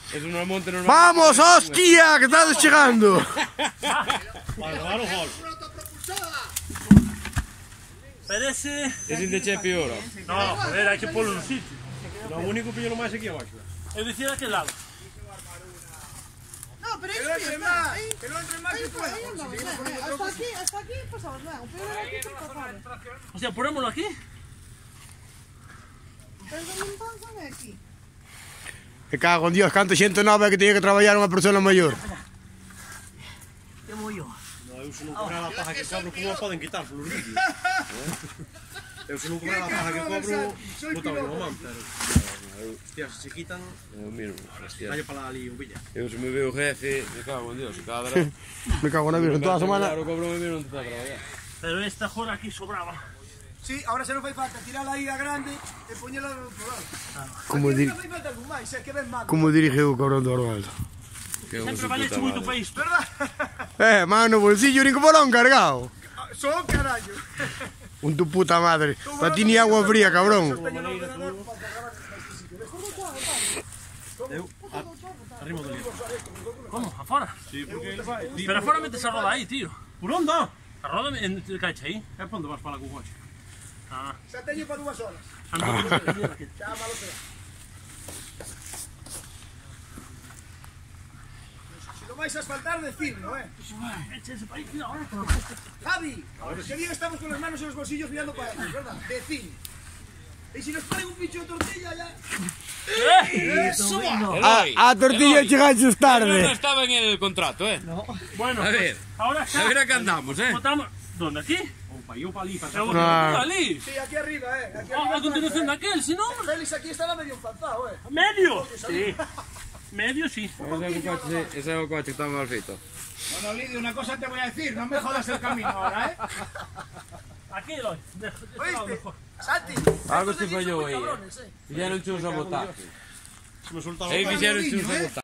Es una monte normal. ¡Vamos, hostia! ¡Que estás llegando! Vale, dar un gol. Pero ese... Es in de Chepi ora. No, joder, hay que ponerlo en un sitio. Lo único que yo nomás aquí abajo. Es decir, a aquel lado. No, pero Que no entre más, que no entre más que pueda. hasta aquí pasamos luego. Pero ahora aquí por favor. O sea, ponémoslo aquí. Pero non pasa aquí. Me cago en Dios, canto xente nova que tiña que traballar unha persona maior. ¿Qué yo? No, eu se non cobrar a paja que cobro, como a poden quitar polos vídeos? Eu se non cobrar a paja que cobro, botaba unha man, pero... Hostia, se quitan, Eu mismo, hostia. vaya para ali o villa. Eu se me veo jefe, me cago en Dios. Cadra. Me cago na virgen, toda a semana. Claro, cobro me non te está a traballar. Pero esta jora aquí sobraba. Sí, ahora se non fai falta tirala aí a grande e poñela no outro lado. Como, Aquí non fai falta algún máis, que ven mal. como dirige o cabrón do Arnaldo. Que Sempre vale hecho moito para isto. Verdad? Mano, bolsillo, nin como bolón cargado. Son carallo. Un tu puta madre. Pa ti ni agua fría, cabrón. Teño no ordenador para gravar neste sitio. Eu, arrimo do libro. ¿Cómo? ¿Afuera? Sí, porque ele vai... Pero afuera metes a roda ahí, tío. Por onde? A roda en el cache ahí. É para onde vas para con coche? Ah. Xa teño para 2 horas. Ando. Xa malo sea. Se lo vais a asfaltar, decidlo, Échese para ahí, tío, ahora. Javi, que bien estamos con las manos en los bolsillos mirando para ellos, ¿verdad? Decid. Y si nos ponen un pincho de tortilla ya... ¡Eso! A tortilla chegaches No tarde. estaba en el contrato, Bueno, A ver. ahora A ver a qué andamos, Botamos. ¿Dónde? ¿Aquí? Ou para eu para ali, para Pero Claro. ali. Sí, aquí arriba, Aquí A arriba. continuación de aquel, si no. Félix aquí estaba medio enfantado, ¿Medio? Sí. Medio sí. Ese é o coche que está mal feito. Bueno, Lidio, una cosa te voy a decir, no me jodas el camino ahora, Aquí lo hay. ¿Oíste? Santi, Algo estos se de aquí son fallou muy aí. cabrones, Fixeron un sabotaje. Se me soltaba... Aí fixeron un sabotaje.